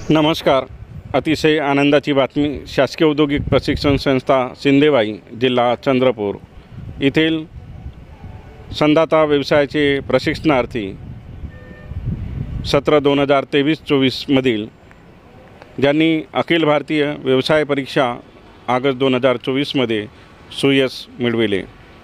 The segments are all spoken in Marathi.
नमस्कार. अतिशय आनंदाची बातमी. शासकीय औद्योगिक प्रशिक्षण संस्था सिंदेवाई, जिल्हा चंद्रपूर येथील संदाता व्यवसायाचे प्रशिक्षणार्थी सत्र 2023-24 मधील ज्यांनी अखिल भारतीय व्यवसाय परीक्षा ऑगस्ट 2024 मध्ये सुयश मिळविले.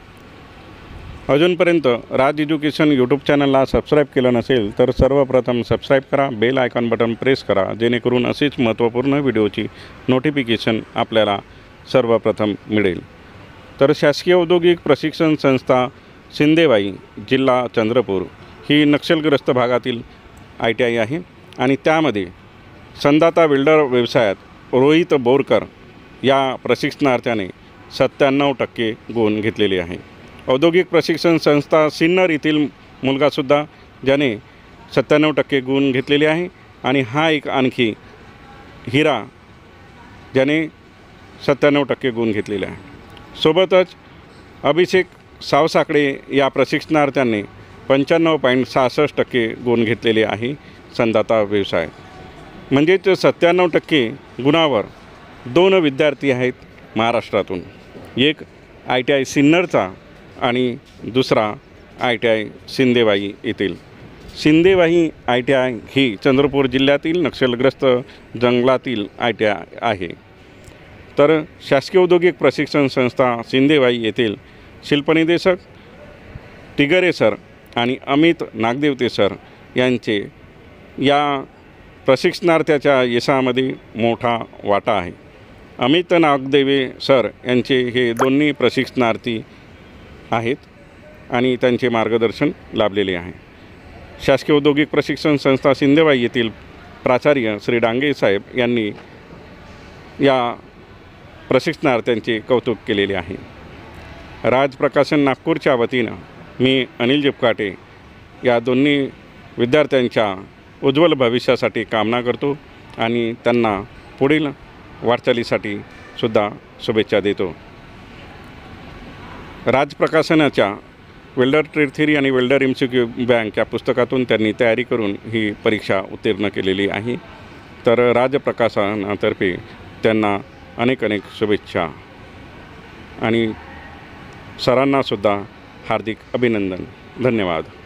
अजूनपर्यंत राज एज्युकेशन यूट्यूब चॅनलला सबस्क्राईब केलं नसेल तर सर्वप्रथम सबस्क्राईब करा, बेल आयकॉन बटन प्रेस करा, जेणेकरून असेच महत्त्वपूर्ण व्हिडिओची नोटिफिकेशन आपल्याला सर्वप्रथम मिळेल. तर शासकीय औद्योगिक प्रशिक्षण संस्था सिंदेवाई, जिल्हा चंद्रपूर ही नक्षलग्रस्त भागातील ITI आहे आणि त्यामध्ये संदाता वेल्डर व्यवसायात रोहित बोरकर या प्रशिक्षणार्थ्याने 97% गुण घेतलेले आहे. औद्योगिक प्रशिक्षण संस्था सिन्नर येथील मुलगासुद्धा ज्याने 97% गुण घेतलेले आहे आणि हा एक आणखी हिरा ज्याने 97% गुण घेतलेले आहे. सोबतच अभिषेक सावसाकडे या प्रशिक्षणार्थ्यांनी 95.66% गुण घेतलेले आहे. संदाता व्यवसाय म्हणजेच 97% गुणावर 2 विद्यार्थी आहेत महाराष्ट्रातून. एक ITI सिन्नरचा आणि दुसरा ITI सिंदेवाई येथील. सिंदेवाई ITI ही चंद्रपूर जिल्ह्यातील नक्षलग्रस्त जंगलातील ITI आहे. तर शासकीय औद्योगिक प्रशिक्षण संस्था सिंदेवाई येथील शिल्पनिदेशक तिगरे सर आणि अमित नागदेवते सर यांचे या प्रशिक्षणार्थ्याच्या यशामध्ये मोठा वाटा आहे. अमित नागदेवे सर यांचे हे दोन्ही प्रशिक्षणार्थी आहेत आणि त्यांचे मार्गदर्शन लाभलेले आहे. शासकीय औद्योगिक प्रशिक्षण संस्था सिंदेवाई येथील प्राचार्य श्री डांगे साहेब यांनी या प्रशिक्षणार्थ्यांचे कौतुक केलेले आहे. राज प्रकाशन नागपूरच्या वतीनं मी अनिल जिपकाटे या दोन्ही विद्यार्थ्यांच्या उज्ज्वल भविष्यासाठी कामना करतो आणि त्यांना पुढील वाटचालीसाठी सुद्धा शुभेच्छा देतो. राज प्रकाशनाच्या वेल्डर ट्रेड थिअरी आणि वेल्डर MCQ बँक या पुस्तकातून त्यांनी तयारी करून ही परीक्षा उत्तीर्ण केलेली आहे. तर राज प्रकाशनातर्फे त्यांना अनेक शुभेच्छा आणि सरांनासुद्धा हार्दिक अभिनंदन. धन्यवाद.